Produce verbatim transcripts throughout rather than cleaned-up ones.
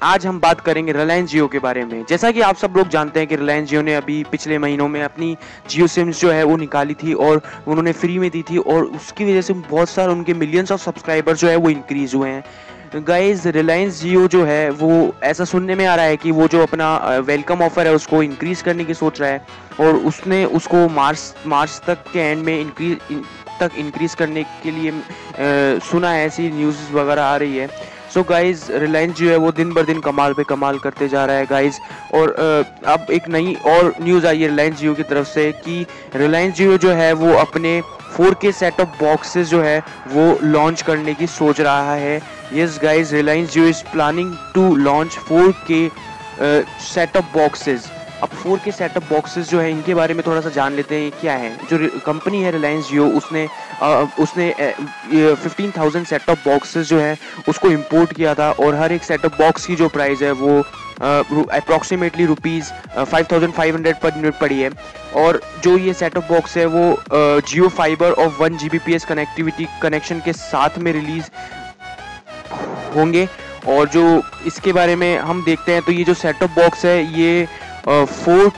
आज हम बात करेंगे रिलायंस जियो के बारे में। जैसा कि आप सब लोग जानते हैं कि रिलायंस जियो ने अभी पिछले महीनों में अपनी जियो सिम्स जो है वो निकाली थी और उन्होंने फ्री में दी थी, और उसकी वजह से बहुत सारे उनके मिलियंस ऑफ सब्सक्राइबर जो है वो इंक्रीज़ हुए हैं। गाइस, रिलायंस जियो जो है वो ऐसा सुनने में आ रहा है कि वो जो अपना वेलकम ऑफर है उसको इंक्रीज़ करने की सोच रहा है, और उसने उसको मार्च मार्च तक के एंड में इंक्रीज तक इंक्रीज़ करने के लिए आ, सुना है, ऐसी न्यूज़ वगैरह आ रही है। सो गाइज, रिलायंस जो है वो दिन बर दिन कमाल पे कमाल करते जा रहा है गाइज। और आ, अब एक नई और न्यूज़ आई है रिलायंस जियो की तरफ से कि रिलायंस जियो जो है वो अपने four K set off boxes जो है वो लॉन्च करने की सोच रहा है। Yes guys, Reliance Jio is planning to launch four K set off boxes. अब फोर के सेटअप बॉक्सेस जो है इनके बारे में थोड़ा सा जान लेते हैं क्या है। जो कंपनी है रिलायंस जियो, उसने आ, उसने फिफ्टीन थाउजेंड सेटअप बॉक्सेस जो है उसको इंपोर्ट किया था, और हर एक सेटअप बॉक्स की जो प्राइस है वो approximately rupees five thousand five hundred per unit पड़ी है। और जो ये सेटअप बॉक्स है वो जियो फाइबर और one G B P S connectivity connection के साथ में रिलीज़ होंगे। और जो इसके बारे में हम देखते हैं तो ये जो सेटअप बॉक्स है ये फोर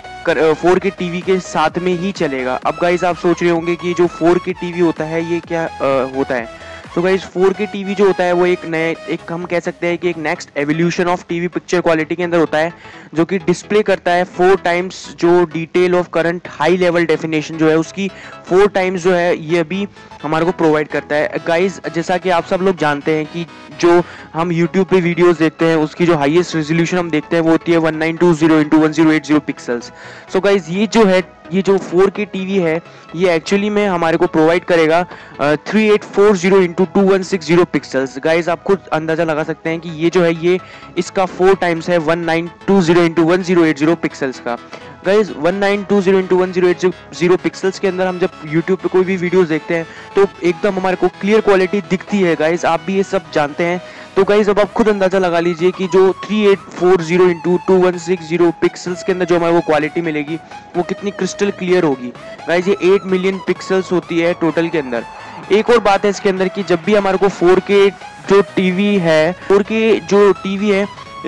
के फोर के टीवी के साथ में ही चलेगा। अब गाइज आप सोच रहे होंगे कि जो फोर के टीवी होता है ये क्या आ, होता है। तो गाइज, फोर के टीवी जो होता है वो एक नए एक हम कह सकते हैं कि एक next evolution of TV picture quality के अंदर होता है, जो कि डिस्प्ले करता है फोर टाइम्स जो detail of current high level definition जो है उसकी फोर टाइम्स जो है ये अभी हमारे को प्रोवाइड करता है। गाइज, जैसा कि आप सब लोग जानते हैं कि जो हम यूट्यूब पे वीडियोस देखते हैं उसकी जो हाईएस्ट रेजोल्यूशन हम देखते हैं वो होती है one nine two zero into one zero eight zero pixels. So guys, ये जो है ये जो फोर के टीवी है ये एक्चुअली में हमारे को प्रोवाइड करेगा three eight four zero into two one six zero pixels. Guys, आप खुद अंदाज़ा लगा सकते हैं कि ये जो है ये इसका फोर टाइम्स है one nine two zero into one zero eight zero pixels का। Guys, one nine two zero into one zero eight zero pixels के अंदर हम जब यूट्यूब पे कोई भी वीडियोस देखते हैं तो एकदम हमारे को क्लियर क्वालिटी दिखती है। गाइज, आप भी ये सब जानते हैं। तो गाइज, अब आप खुद अंदाज़ा लगा लीजिए कि जो three eight four zero into two one six zero pixels के अंदर जो हमारे को क्वालिटी मिलेगी वो कितनी क्रिस्टल क्लियर होगी। गाइज, ये एट मिलियन पिक्सल्स होती है टोटल के अंदर। एक और बात है इसके अंदर कि जब भी हमारे को फोर के जो टीवी है फोर के जो टीवी है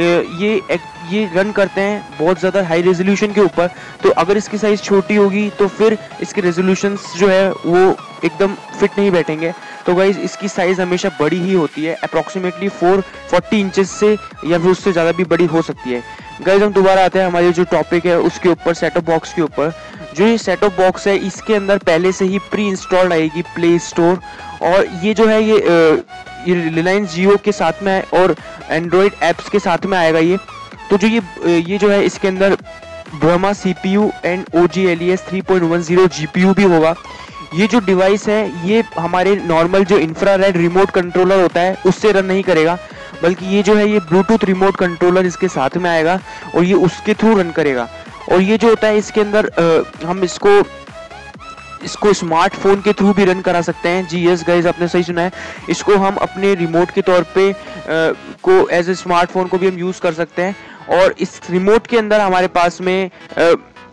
ये ये रन करते हैं बहुत ज़्यादा हाई रेजोल्यूशन के ऊपर, तो अगर इसकी साइज़ छोटी होगी तो फिर इसके रेजोल्यूशंस जो है वो एकदम फिट नहीं बैठेंगे। तो गाइज, इसकी साइज़ हमेशा बड़ी ही होती है, अप्रॉक्सीमेटली फोर फोर्टी इंचेस से या फिर उससे ज़्यादा भी बड़ी हो सकती है। गाइज, हम दोबारा आते हैं हमारे जो टॉपिक है उसके ऊपर, सेटअप बॉक्स के ऊपर। जो ये सेटअप बॉक्स है इसके अंदर पहले से ही प्री इंस्टॉल्ड आएगी प्ले स्टोर, और ये जो है ये ये रिलायंस जियो के साथ में है और एंड्रॉयड ऐप्स के साथ में आएगा ये। तो जो ये ये जो है इसके अंदर ब्रह्मा CPU and O G L E S three point one zero GPU भी होगा। ये जो डिवाइस है ये हमारे नॉर्मल जो इंफ्रारेड रिमोट कंट्रोलर होता है उससे रन नहीं करेगा, बल्कि ये जो है ये ब्लूटूथ रिमोट कंट्रोलर इसके साथ में आएगा और ये उसके थ्रू रन करेगा। और ये जो होता है इसके अंदर आ, हम इसको इसको स्मार्टफोन के थ्रू भी रन करा सकते हैं। जी यस गाइज, आपने सही सुना है। इसको हम अपने रिमोट के तौर पे आ, को एज ए स्मार्टफोन को भी हम यूज़ कर सकते हैं। और इस रिमोट के अंदर हमारे पास में आ,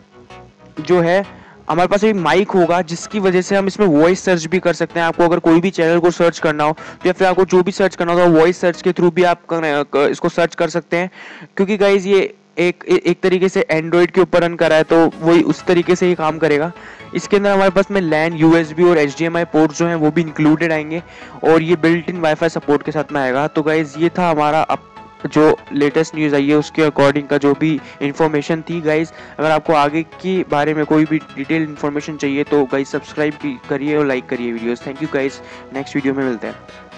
जो है हमारे पास एक माइक होगा जिसकी वजह से हम इसमें वॉइस सर्च भी कर सकते हैं। आपको अगर कोई भी चैनल को सर्च करना हो या फिर आपको जो भी सर्च करना हो वॉइस सर्च के थ्रू भी आप इसको सर्च कर सकते हैं, क्योंकि गाइज ये एक एक तरीके से एंड्रॉयड के ऊपर रन कर रहा है तो वही उस तरीके से ही काम करेगा। इसके अंदर हमारे पास में लैन, यूएसबी और H D M I port जो हैं वो भी इंक्लूडेड आएंगे, और ये बिल्ट इन वाईफाई सपोर्ट के साथ में आएगा। तो गाइज, ये था हमारा अब जो लेटेस्ट न्यूज़ आई है उसके अकॉर्डिंग का जो भी इन्फॉर्मेशन थी। गाइज, अगर आपको आगे के बारे में कोई भी डिटेल इन्फॉर्मेशन चाहिए तो गाइज सब्सक्राइब करिए और लाइक करिए videos. Thank you guys, next video में मिलते हैं।